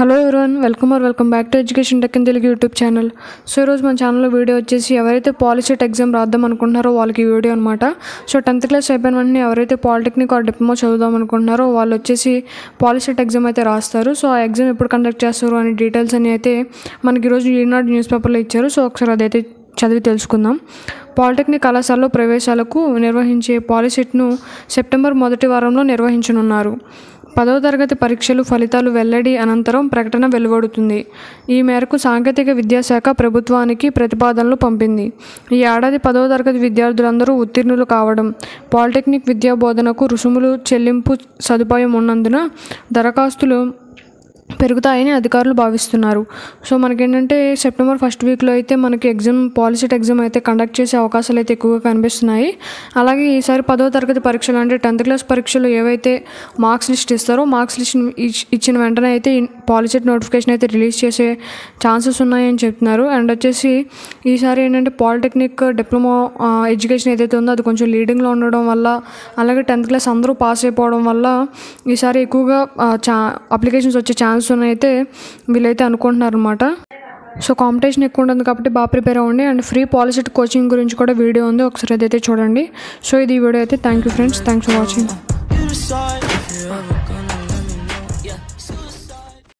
Hello everyone, welcome back to education tech in Telugu YouTube channel. So ఈరోజు మన ఛానల్లో video వచ్చేసి ఎవరైతే పాలిసెట్ ఎగ్జామ్ రాద్దాం అనుకుంటున్నారో వాళ్ళకి వీడియో అనమాట. సో 10th క్లాస్ అయిపోయిన వెంటనే ఎవరైతే పాలిటెక్నిక్ ఆర్ డిప్లొమా చదువుదాం అనుకుంటున్నారో వాళ్ళు వచ్చేసి పాలిసెట్ ఎగ్జామ్ అయితే రాస్తారు. సో ఆ ఎగ్జామ్ ఎప్పుడు కండక్ట్ చేస్తారు అనే డీటెయిల్స్ అని అయితే మనకి ఈరోజు ఈనాడు న్యూస్ పేపర్లో ఇచ్చారు. సో ఒకసారి అదైతే చదివి తెలుసుకుందాం. పాలిటెక్నిక్ కళాశాలలో ప్రవేశాలకు నిర్వహించే పాలిసెట్ను సెప్టెంబర్ మొదటి వారంలో నిర్వహించనున్నారు. 10వ తరగతి పరీక్షలు ఫలితాలు వెల్లడి అనంతరం ప్రకటన వెలువడుతుంది. ఈ మేరకు సాంకేతిక విద్యాశాఖ ప్రభుత్వానికి ప్రతిపాదనలు పంపింది. ఈ ఏడాది 10వ తరగతి విద్యార్థులందరూ ఉత్తీర్ణులు కావడం, పాలిటెక్నిక్ విద్యా బోధనకు రుసుములు చెల్లింపు సదుపాయం ఉన్నందున దరఖాస్తులు పెరుగుతాయని అధికారులు భావిస్తున్నారు. సో మనకేంటంటే సెప్టెంబర్ ఫస్ట్ వీక్లో అయితే మనకి పాలిసెట్ ఎగ్జామ్ అయితే కండక్ట్ చేసే అవకాశాలు అయితే ఎక్కువగా కనిపిస్తున్నాయి. అలాగే ఈసారి 10వ తరగతి పరీక్షలు అంటే 10th క్లాస్ పరీక్షలు ఏవైతే మార్క్స్ లిస్ట్ ఇస్తారో మార్క్స్ లిస్ట్ ఇచ్చిన వెంటనే అయితే పాలిసెట్ నోటిఫికేషన్ అయితే రిలీజ్ చేసే ఛాన్సెస్ ఉన్నాయని చెప్తున్నారు. అండ్ వచ్చేసి ఈసారి ఏంటంటే పాలిటెక్నిక్ డిప్లొమా ఎడ్యుకేషన్ ఏదైతే ఉందో అది కొంచెం లీడింగ్లో ఉండడం వల్ల, అలాగే 10th క్లాస్ అందరూ పాస్ అయిపోవడం వల్ల ఈసారి ఎక్కువగా అప్లికేషన్స్ వచ్చే ఛాన్స్ అయితే వీళ్ళైతే అనుకుంటున్నారు అనమాట. సో కాంపిటీషన్ ఎక్కువ ఉంటుంది కాబట్టి బాగా ప్రిపేర్ అవ్వండి. అండ్ ఫ్రీ పాలిసెట్ కోచింగ్ గురించి కూడా వీడియో ఉంది, ఒకసారి అదైతే చూడండి. సో ఇది ఈ వీడియో అయితే. Thank you friends, thanks for watching.